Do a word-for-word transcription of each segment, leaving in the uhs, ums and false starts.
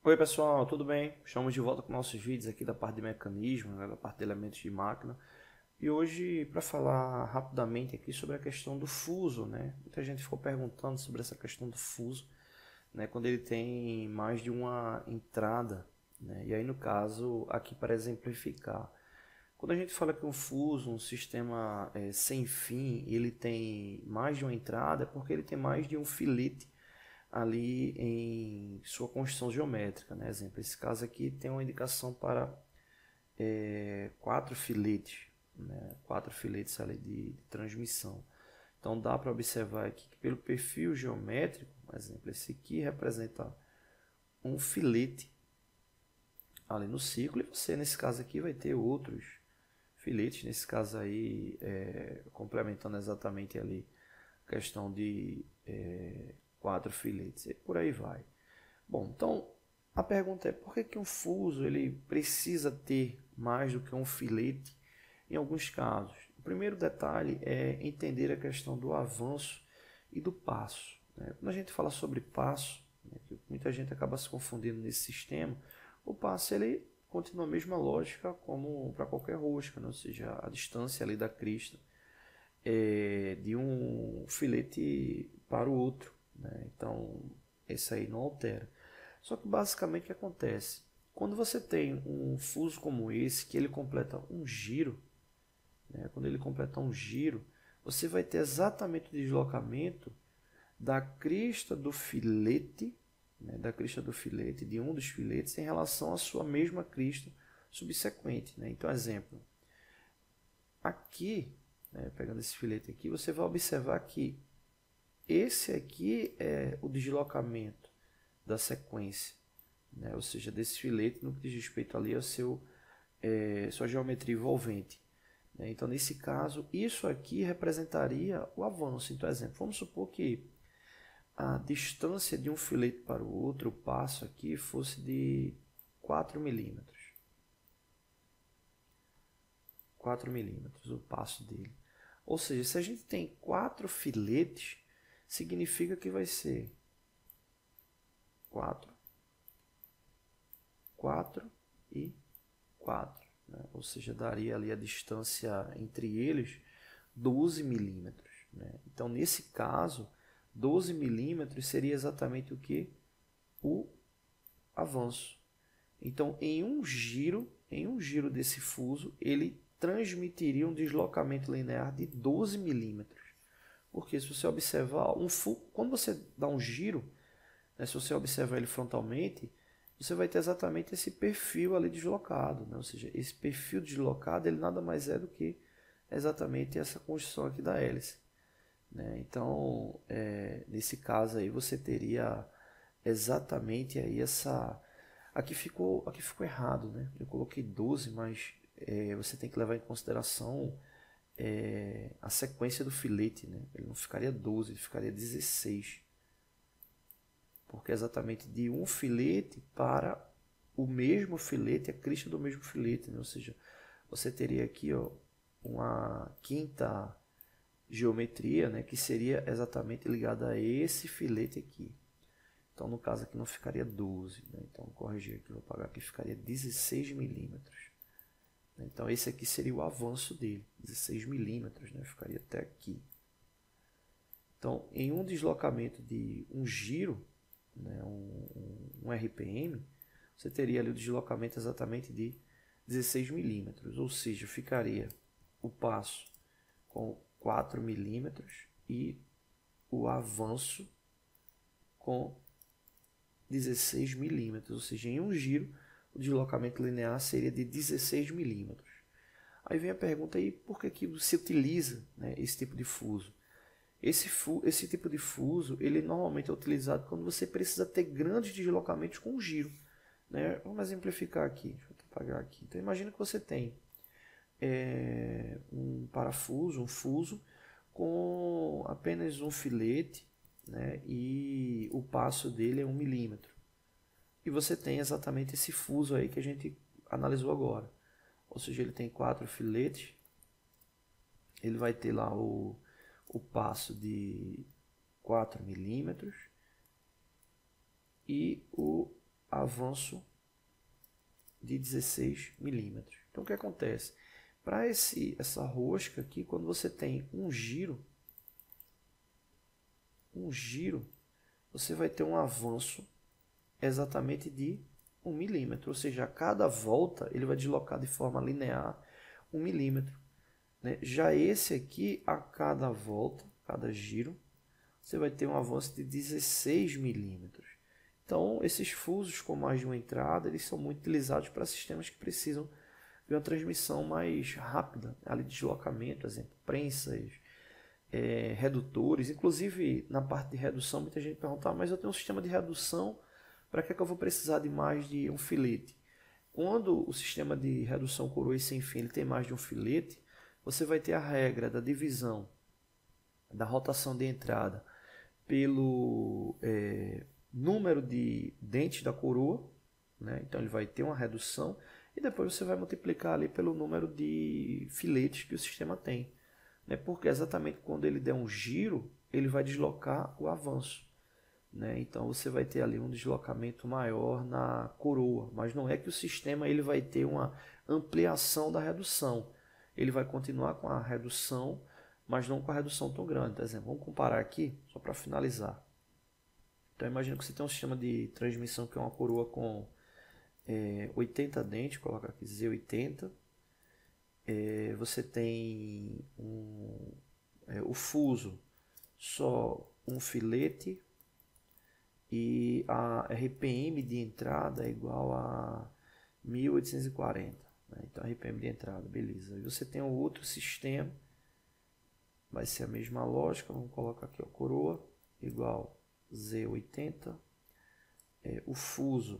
Oi pessoal, tudo bem? Estamos de volta com nossos vídeos aqui da parte de mecanismo, né, da parte de elementos de máquina. E hoje, para falar rapidamente aqui sobre a questão do fuso, né? Muita gente ficou perguntando sobre essa questão do fuso, né? Quando ele tem mais de uma entrada, né? E aí no caso, aqui para exemplificar, quando a gente fala que um fuso, um sistema é, sem fim, ele tem mais de uma entrada, é porque ele tem mais de um filete ali em sua construção geométrica, né? Exemplo, esse caso aqui tem uma indicação para é, quatro filetes, né? Quatro filetes ali de, de transmissão. Então dá para observar aqui que pelo perfil geométrico, por exemplo, esse aqui representa um filete ali no ciclo, e você nesse caso aqui vai ter outros filetes, nesse caso aí é, complementando exatamente ali a questão de é, quatro filetes e por aí vai. Bom, então a pergunta é por que, que um fuso ele precisa ter mais do que um filete em alguns casos? O primeiro detalhe é entender a questão do avanço e do passo, né? Quando a gente fala sobre passo, né, que muita gente acaba se confundindo nesse sistema, o passo ele continua a mesma lógica como para qualquer rosca, né? Ou seja, a distância ali da crista é, de um filete para o outro, né? Então, esse aí não altera. Só que basicamente o que acontece? Quando você tem um fuso como esse, que ele completa um giro, né? Quando ele completa um giro, você vai ter exatamente o deslocamento da crista do filete, né? Da crista do filete, de um dos filetes, em relação à sua mesma crista subsequente, né? Então, exemplo, aqui, né, pegando esse filete aqui, você vai observar que esse aqui é o deslocamento da sequência, né, ou seja, desse filete no que diz respeito ali ao seu é, sua geometria envolvente, né? Então, nesse caso, isso aqui representaria o avanço. Então, exemplo, vamos supor que a distância de um filete para o outro, o passo aqui, fosse de quatro milímetros. quatro milímetros, o passo dele. Ou seja, se a gente tem quatro filetes, significa que vai ser quatro, quatro e quatro. Né? Ou seja, daria ali a distância entre eles doze milímetros. Né? Então, nesse caso, doze milímetros seria exatamente o que? O avanço. Então, em um giro, em um giro desse fuso, ele transmitiria um deslocamento linear de doze milímetros. Porque se você observar, um fuso, quando você dá um giro, né, se você observar ele frontalmente, você vai ter exatamente esse perfil ali deslocado. Né? Ou seja, esse perfil deslocado ele nada mais é do que exatamente essa construção aqui da hélice. Né? Então, é, nesse caso aí, você teria exatamente aí essa... Aqui ficou, aqui ficou errado, né? Eu coloquei doze, mas é, você tem que levar em consideração é, a sequência do filete, né? Ele não ficaria doze, ele ficaria dezesseis. Porque é exatamente de um filete para o mesmo filete, a crista do mesmo filete, né? Ou seja, você teria aqui ó, uma quinta geometria, né? Que seria exatamente ligada a esse filete aqui. Então, no caso aqui não ficaria doze, né? Então, vou corrigir aqui, vou pagar aqui, ficaria dezesseis milímetros. Então, esse aqui seria o avanço dele, dezesseis milímetros, né? Ficaria até aqui. Então, em um deslocamento de um giro, né? um, um R P M, você teria ali o deslocamento exatamente de dezesseis milímetros, ou seja, ficaria o passo com quatro milímetros e o avanço com dezesseis milímetros, ou seja, em um giro o deslocamento linear seria de dezesseis milímetros. Aí vem a pergunta aí, por que, que se utiliza, né, esse tipo de fuso? Esse, fu esse tipo de fuso ele normalmente é utilizado quando você precisa ter grandes deslocamentos com giro. Né? Vamos exemplificar aqui. Deixa eu apagar aqui. Então imagina que você tem é, um parafuso, um fuso com apenas um filete, né, e o passo dele é um milímetro. E você tem exatamente esse fuso aí que a gente analisou agora. Ou seja, ele tem quatro filetes, ele vai ter lá o, o passo de quatro milímetros e o, a, avanço de dezesseis milímetros. Então, o que acontece? Para esse essa rosca aqui, quando você tem um giro, um giro, você vai ter um avanço exatamente de um milímetro, ou seja, a cada volta ele vai deslocar de forma linear um milímetro. Né? Já esse aqui, a cada volta, cada giro, você vai ter um avanço de dezesseis milímetros. Então, esses fusos com mais de uma entrada, eles são muito utilizados para sistemas que precisam de uma transmissão mais rápida, ali de deslocamento, exemplo, prensas, é, redutores. Inclusive, na parte de redução, muita gente pergunta, ah, mas eu tenho um sistema de redução, para que, é que eu vou precisar de mais de um filete? Quando o sistema de redução coroa e sem fim ele tem mais de um filete, você vai ter a regra da divisão da rotação de entrada pelo é, número de dentes da coroa, né? Então ele vai ter uma redução e depois você vai multiplicar ali pelo número de filetes que o sistema tem, né? Porque exatamente quando ele der um giro, ele vai deslocar o avanço, né? Então você vai ter ali um deslocamento maior na coroa, mas não é que o sistema ele vai ter uma ampliação da redução, ele vai continuar com a redução, mas não com a redução tão grande. Por exemplo, vamos comparar aqui, só para finalizar. Então imagina que você tem um sistema de transmissão que é uma coroa com é, oitenta dentes, coloca aqui Z oitenta. É, você tem um, é, o fuso, só um filete, e a R P M de entrada é igual a mil oitocentos e quarenta. Né? Então R P M de entrada, beleza. E você tem um outro sistema, vai ser a mesma lógica, vamos colocar aqui a coroa, igual Z oitenta, é, o fuso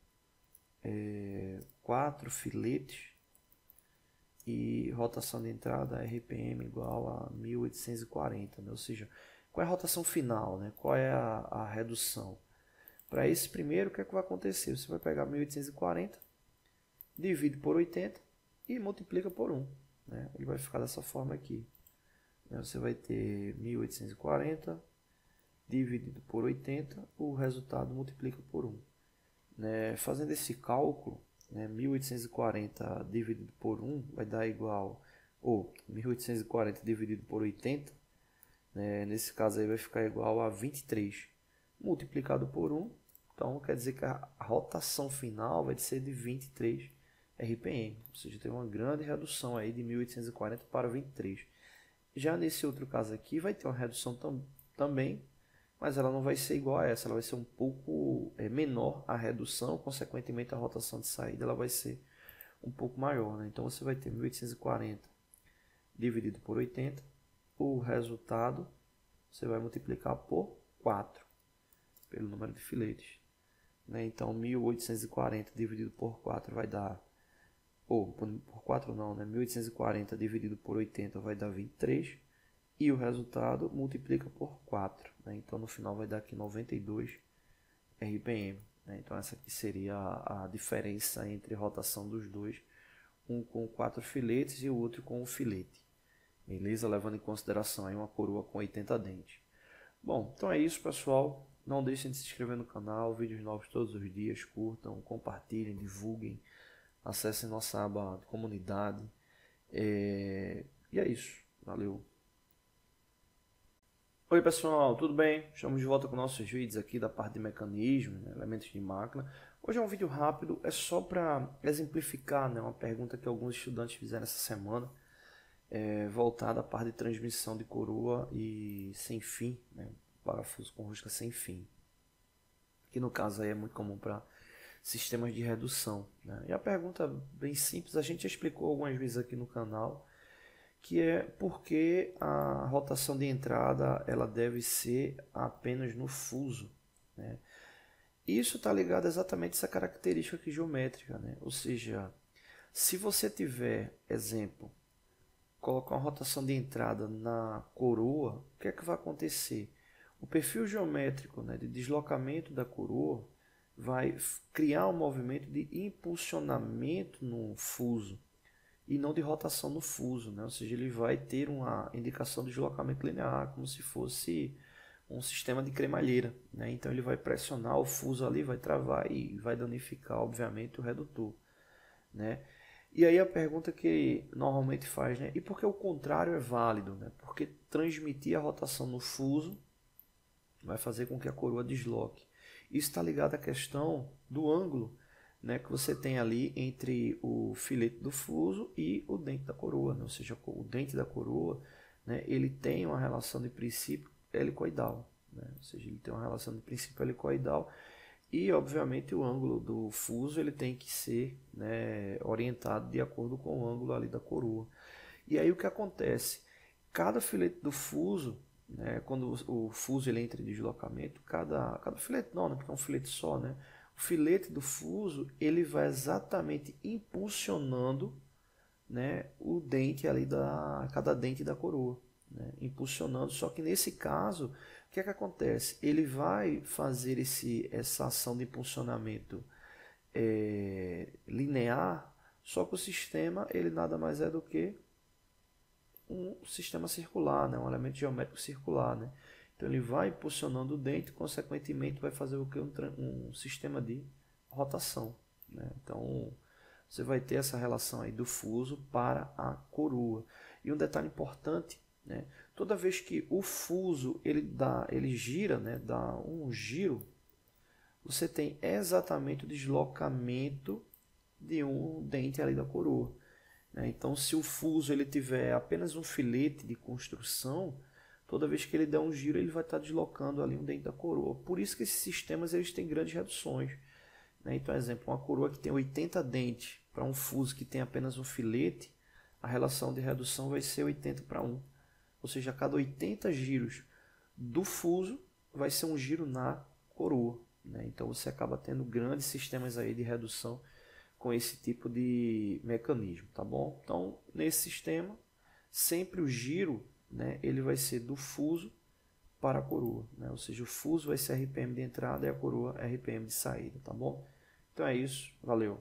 é, quatro filetes e rotação de entrada R P M igual a mil oitocentos e quarenta, né? Ou seja, qual é a rotação final, né? Qual é a, a redução? Para esse primeiro, o que é que vai acontecer? Você vai pegar mil oitocentos e quarenta, divide por oitenta e multiplica por um, né? Ele vai ficar dessa forma aqui. Você vai ter mil oitocentos e quarenta dividido por oitenta, o resultado multiplica por um. Né? Fazendo esse cálculo, né, mil oitocentos e quarenta dividido por um vai dar igual, ou mil oitocentos e quarenta dividido por oitenta, né, nesse caso aí vai ficar igual a vinte e três, multiplicado por um, então quer dizer que a rotação final vai ser de vinte e três R P M, ou seja, tem uma grande redução aí de mil oitocentos e quarenta para vinte e três. Já nesse outro caso aqui vai ter uma redução tam também, mas ela não vai ser igual a essa, ela vai ser um pouco é, menor a redução, consequentemente a rotação de saída ela vai ser um pouco maior, né? Então você vai ter mil oitocentos e quarenta dividido por oitenta, o resultado você vai multiplicar por quatro, pelo número de filetes, né? Então mil oitocentos e quarenta dividido por quatro vai dar, ou por quatro não, né? mil oitocentos e quarenta dividido por oitenta vai dar vinte e três, e o resultado multiplica por quatro, né? Então no final vai dar aqui noventa e dois R P M, né? Então essa aqui seria a, a diferença entre a rotação dos dois, um com quatro filetes e o outro com um filete, beleza? Levando em consideração aí uma coroa com oitenta dentes. Bom, então é isso, pessoal. Não deixem de se inscrever no canal, vídeos novos todos os dias, curtam, compartilhem, divulguem, acessem nossa aba de comunidade. É... E é isso, valeu! Oi pessoal, tudo bem? Estamos de volta com nossos vídeos aqui da parte de mecanismo, né, elementos de máquina. Hoje é um vídeo rápido, é só para exemplificar, né, uma pergunta que alguns estudantes fizeram essa semana, é, voltada à parte de transmissão de coroa e sem fim, né, parafuso com rosca sem fim, que no caso aí é muito comum para sistemas de redução, né? E a pergunta bem simples, a gente já explicou algumas vezes aqui no canal, que é porque a rotação de entrada ela deve ser apenas no fuso, né? Isso está ligado exatamente a essa característica aqui geométrica, né? Ou seja, se você tiver, exemplo, colocar uma rotação de entrada na coroa, o que é que vai acontecer? O perfil geométrico, né, de deslocamento da coroa vai criar um movimento de impulsionamento no fuso e não de rotação no fuso, né? Ou seja, ele vai ter uma indicação de deslocamento linear, como se fosse um sistema de cremalheira, né? Então ele vai pressionar o fuso ali, vai travar e vai danificar, obviamente, o redutor, né? E aí a pergunta que normalmente faz, né? E por que o contrário é válido, né? Porque transmitir a rotação no fuso vai fazer com que a coroa desloque. Isso está ligado à questão do ângulo, né, que você tem ali entre o filete do fuso e o dente da coroa, né? Ou seja, o dente da coroa, né, ele tem uma relação de princípio helicoidal, né? Ou seja, ele tem uma relação de princípio helicoidal e, obviamente, o ângulo do fuso ele tem que ser, né, orientado de acordo com o ângulo ali da coroa. E aí o que acontece? Cada filete do fuso, né, quando o fuso ele entra em deslocamento, cada, cada filete não, né, porque é um filete só, né? O filete do fuso ele vai exatamente impulsionando, né, o dente ali da cada dente da coroa, né, impulsionando. Só que nesse caso, o que é que acontece? Ele vai fazer esse essa ação de impulsionamento é, linear, só que o sistema ele nada mais é do que um sistema circular, né, um elemento geométrico circular, né? Então ele vai impulsionando o dente, consequentemente vai fazer o que um, um sistema de rotação, né? Então você vai ter essa relação aí do fuso para a coroa. E um detalhe importante, né? Toda vez que o fuso ele dá, ele gira, né? Dá um giro, você tem exatamente o deslocamento de um dente ali da coroa, né? Então se o fuso ele tiver apenas um filete de construção, toda vez que ele der um giro, ele vai estar deslocando ali um dente da coroa. Por isso que esses sistemas eles têm grandes reduções, né? Então, exemplo, uma coroa que tem oitenta dentes para um fuso que tem apenas um filete, a relação de redução vai ser oitenta para um. Ou seja, a cada oitenta giros do fuso vai ser um giro na coroa, né? Então você acaba tendo grandes sistemas aí de redução com esse tipo de mecanismo, tá bom? Então, nesse sistema, sempre o giro, né, ele vai ser do fuso para a coroa, né? Ou seja, o fuso vai ser R P M de entrada e a coroa R P M de saída, tá bom? Então é isso, valeu!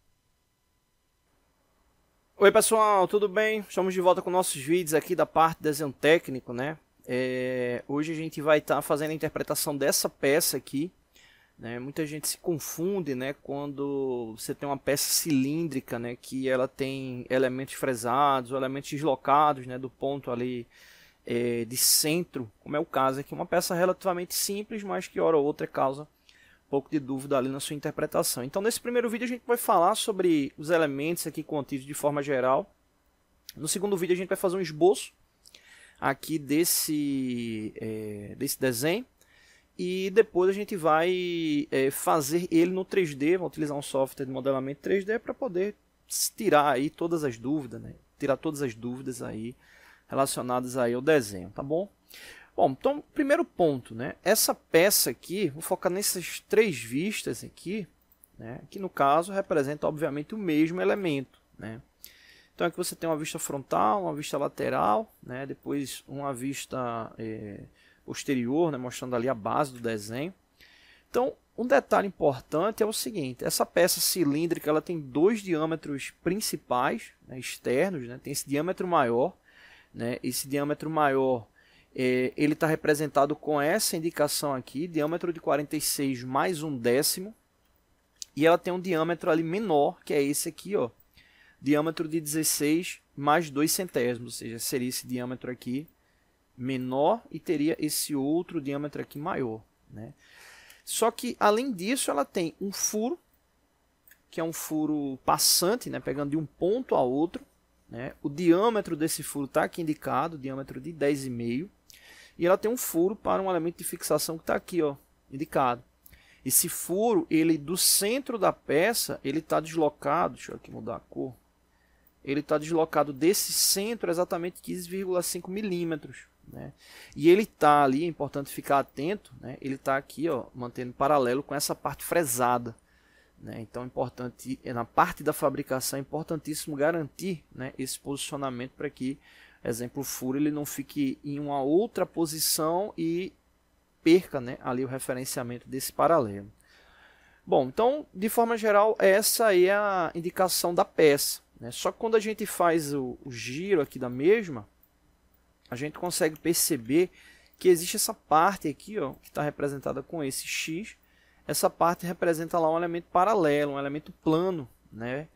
Oi pessoal, tudo bem? Estamos de volta com nossos vídeos aqui da parte de desenho técnico, né? É, hoje a gente vai estar tá fazendo a interpretação dessa peça aqui, né? Muita gente se confunde, né, quando você tem uma peça cilíndrica, né, que ela tem elementos fresados ou elementos deslocados, né, do ponto ali é, de centro, como é o caso aqui, uma peça relativamente simples, mas que hora ou outra causa um pouco de dúvida ali na sua interpretação. Então nesse primeiro vídeo a gente vai falar sobre os elementos aqui contidos de forma geral. No segundo vídeo a gente vai fazer um esboço aqui desse, é, desse desenho. E depois a gente vai é, fazer ele no três D, vai utilizar um software de modelamento três D para poder tirar aí todas as dúvidas, né? Tirar todas as dúvidas aí relacionadas aí ao desenho, tá bom? Bom, então, primeiro ponto, né? Essa peça aqui, vou focar nessas três vistas aqui, né? Que no caso representa obviamente o mesmo elemento, né? Então aqui você tem uma vista frontal, uma vista lateral, né? Depois uma vista é, posterior, né, mostrando ali a base do desenho. Então, um detalhe importante é o seguinte: essa peça cilíndrica ela tem dois diâmetros principais, né, externos, né, tem esse diâmetro maior, né, esse diâmetro maior é, ele está representado com essa indicação aqui, diâmetro de quarenta e seis mais um décimo, e ela tem um diâmetro ali menor, que é esse aqui, ó, diâmetro de dezesseis mais dois centésimos, ou seja, seria esse diâmetro aqui menor e teria esse outro diâmetro aqui maior, né? Só que além disso ela tem um furo, que é um furo passante, né, pegando de um ponto a outro, né? O diâmetro desse furo está aqui indicado, diâmetro de dez vírgula cinco, e ela tem um furo para um elemento de fixação que está aqui, ó, indicado. Esse furo, ele do centro da peça, ele está deslocado, deixa eu aqui mudar a cor, ele está deslocado desse centro exatamente quinze vírgula cinco milímetros. Né? E ele está ali, é importante ficar atento, né? Ele está aqui, ó, mantendo paralelo com essa parte fresada, né? Então é importante, na parte da fabricação é importantíssimo garantir, né, esse posicionamento para que, exemplo, o furo ele não fique em uma outra posição e perca, né, ali o referenciamento desse paralelo. Bom, então de forma geral essa aí é a indicação da peça, né? Só que quando a gente faz o, o giro aqui da mesma, a gente consegue perceber que existe essa parte aqui, ó, que está representada com esse X. Essa parte representa lá um elemento paralelo, um elemento plano, né,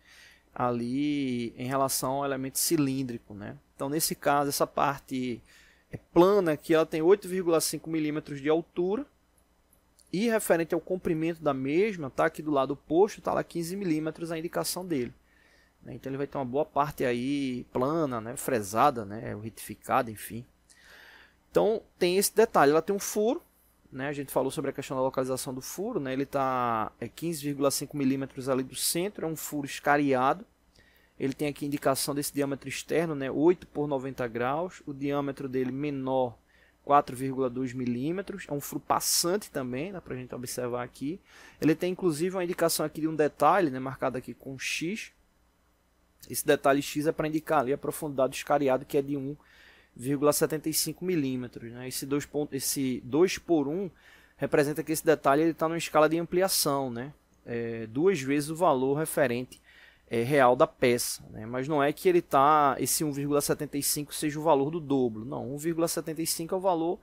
ali em relação ao elemento cilíndrico, né. Então, nesse caso, essa parte é plana aqui, ela tem oito vírgula cinco milímetros de altura, e referente ao comprimento da mesma, tá aqui do lado oposto, tá lá quinze milímetros a indicação dele. Então ele vai ter uma boa parte aí plana, né, fresada, né, retificada, enfim. Então tem esse detalhe, ela tem um furo, né, a gente falou sobre a questão da localização do furo, né, ele está é quinze vírgula cinco milímetros ali do centro, é um furo escariado. Ele tem aqui indicação desse diâmetro externo, né, oito por noventa graus, o diâmetro dele menor, quatro vírgula dois milímetros, é um furo passante também, dá para a gente observar aqui. Ele tem inclusive uma indicação aqui de um detalhe, né, marcado aqui com X. Esse detalhe X é para indicar ali a profundidade do escariado, que é de um vírgula setenta e cinco milímetros. Né? Esse dois, esse dois por um representa que esse detalhe está numa escala de ampliação, né? É, duas vezes o valor referente é, real da peça. Né? Mas não é que ele tá, esse um vírgula setenta e cinco seja o valor do dobro. Não, um vírgula setenta e cinco é o valor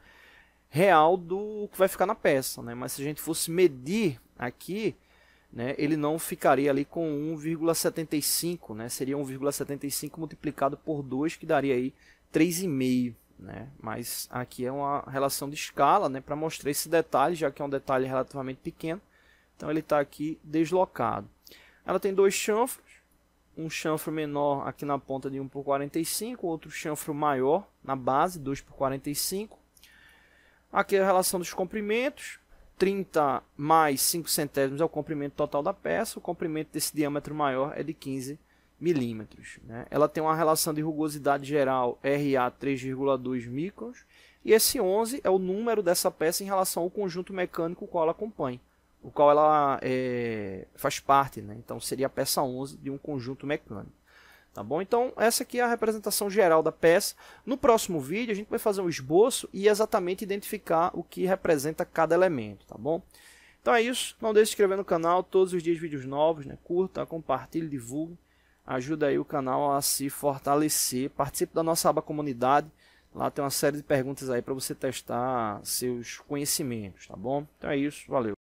real do que vai ficar na peça. Né? Mas se a gente fosse medir aqui, né, ele não ficaria ali com um vírgula setenta e cinco, né? Seria um vírgula setenta e cinco multiplicado por dois, que daria aí três vírgula cinco. Né? Mas aqui é uma relação de escala, né, para mostrar esse detalhe, já que é um detalhe relativamente pequeno. Então ele está aqui deslocado. Ela tem dois chanfros, um chanfro menor aqui na ponta de um por quarenta e cinco, outro chanfro maior na base, dois por quarenta e cinco. Aqui é a relação dos comprimentos, trinta mais cinco centésimos é o comprimento total da peça, o comprimento desse diâmetro maior é de quinze milímetros. Né? Ela tem uma relação de rugosidade geral R A três vírgula dois microns, e esse onze é o número dessa peça em relação ao conjunto mecânico qual ela acompanha, o qual ela é, faz parte, né? Então seria a peça onze de um conjunto mecânico. Tá bom? Então essa aqui é a representação geral da peça. No próximo vídeo a gente vai fazer um esboço e exatamente identificar o que representa cada elemento, tá bom? Então é isso, não deixe de se inscrever no canal, todos os dias vídeos novos, né? Curta, compartilhe, divulgue, ajuda aí o canal a se fortalecer, participe da nossa aba comunidade, lá tem uma série de perguntas aí para você testar seus conhecimentos, tá bom? Então é isso, valeu!